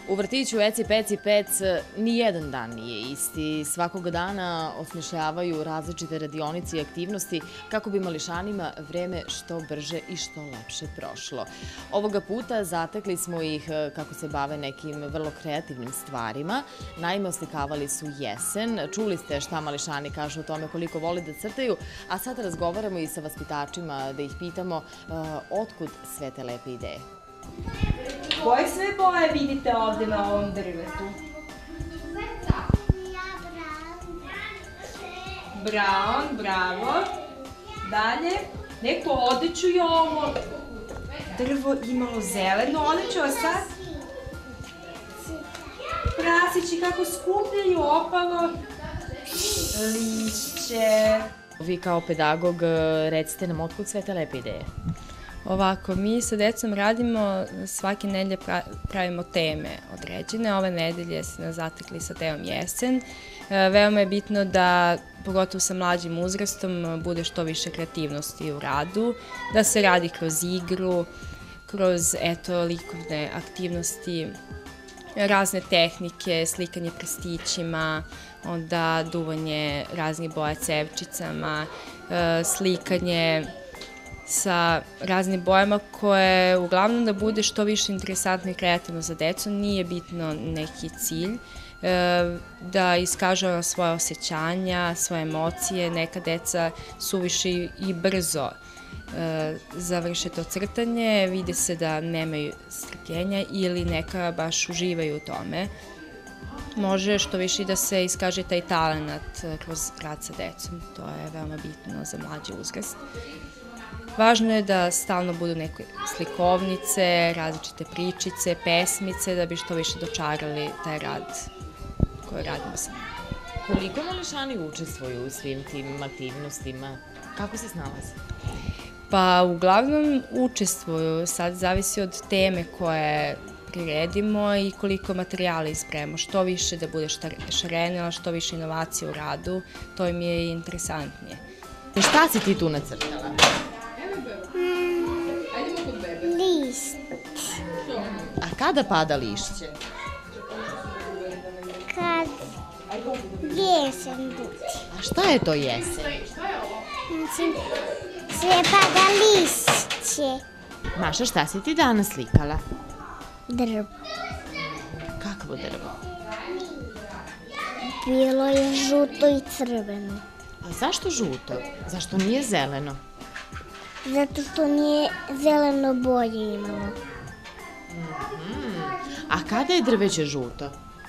U vrtiću Eci Peci Pec nijedan dan nije isti. Svakog dana osmišljavaju različite radionice i aktivnosti kako bi mališanima vreme što brže i što lepše prošlo. Ovoga puta zatekli smo ih kako se bave nekim vrlo kreativnim stvarima. Naime, oslikavali su jesen. Čuli ste šta mališani kažu o tome koliko vole da crtaju, a sada razgovaramo i sa vaspitačima da ih pitamo otkud sve te lepe ideje. Koje sve boje vidite ovde na ovom drvetu? Brown, bravo. Dalje, neko odeću je ovo. Drvo imalo zelenu odeću, a sad? Prasići kako skupljaju opalo lišće. Vi kao pedagog recite nam otkud sve te lepe ideje. Ovako, mi sa decom radimo, svake nedelje pravimo teme određene. Ove nedelje se nas zatekli sa temom jesen. Veoma je bitno da, pogotovo sa mlađim uzrastom, bude što više kreativnosti u radu, da se radi kroz igru, kroz, likovne aktivnosti, razne tehnike, slikanje prstićima, onda duvanje raznih boja cevčicama, slikanje sa raznim bojama koje uglavnom da bude što više interesantno i kreativno za decu. Nije bitno neki cilj, da iskažu svoje osjećanja, svoje emocije. Neka deca suviše i brzo završe to crtanje, vide se da nemaju strpljenja ili neka baš uživaju u tome. Može što više i da se iskaže taj talent kroz rad sa decom. To je veoma bitno za mlađi uzrast. Važno je da stalno budu neke slikovnice, različite pričice, pesmice, da bi što više dočarali taj rad koji radimo sa njima. Koliko mališani učestvuju u svim tim aktivnostima? Kako se snalaze? Pa uglavnom učestvuju, sad zavisi od teme koje priredimo i koliko materijala ispremamo. Što više da bude šarenila, što više inovacija u radu, to im je i interesantnije. Šta si ti tu nacrtala? List. A kada pada lišće? Kad jesen bude. A šta je to jesen? Znači, sve pada lišće. Maša, šta si ti danas slikala? Drvo. Kakvo drvo? Bilo je žuto i crveno. A zašto žuto? Zašto nije zeleno? Zato što nije zeleno boje imalo. A kada je drveće žuto?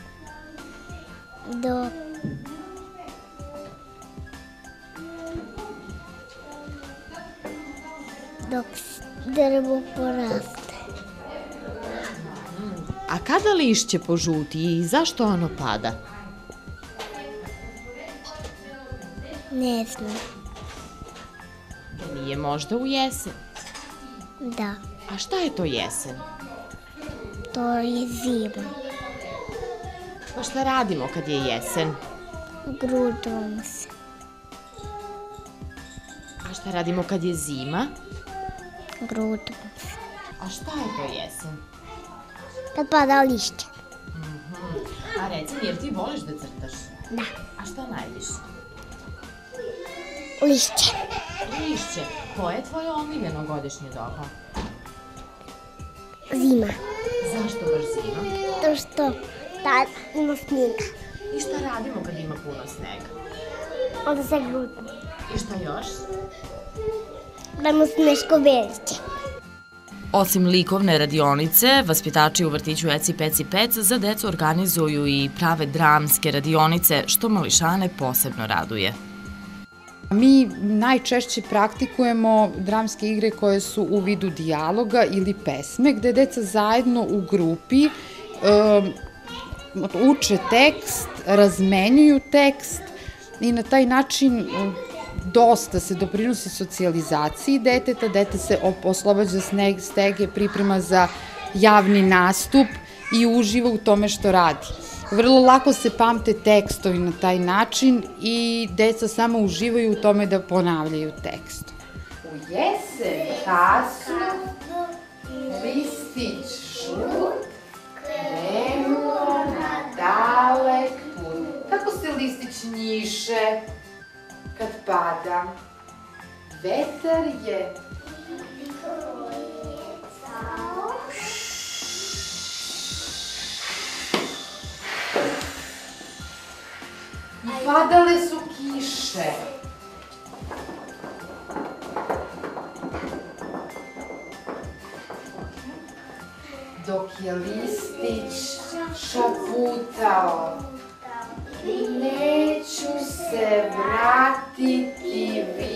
Dok drvo poraste. A kada lišće požuti i zašto ono pada? Ne znam. Nije možda u jesen? Da, A šta je to jesen? to je zima. Pa šta radimo kad je jesen? Grudom se. A šta radimo kad je zima? Grudom se. A šta je to jesen? Kad pada lišće. A reci mi, jer ti voliš da crtaš? Da. A šta najviše? Lišće. Lišće. Koje je tvoje omiljeno godišnje doba? Zima. Zašto baš zima? To što tad ima snijega. I šta radimo kad ima puno snega? Onda se grudimo. I šta još? Dajmo sneško veće. Osim likovne radionice, vaspitači u vrtiću Eci Peci Pec za decu organizuju i prave dramske radionice, što mališane posebno raduje. Mi najčešće praktikujemo dramske igre koje su u vidu dijaloga ili pesme, gde deca zajedno u grupi uče tekst, razmenjuju tekst i na taj način dosta se doprinosi socijalizaciji deteta, dete se oslobađa stege, priprema za javni nastup i uživa u tome što radi. Vrlo lako se pamte tekstovi na taj način i deca samo uživaju u tome da ponavljaju tekst. U jesen kasno listić šut, krenu dalek put. Kako se listić njiše kad pada? Vetar je i padale su kiše. Dok je listić šaputao, neću se vratiti više.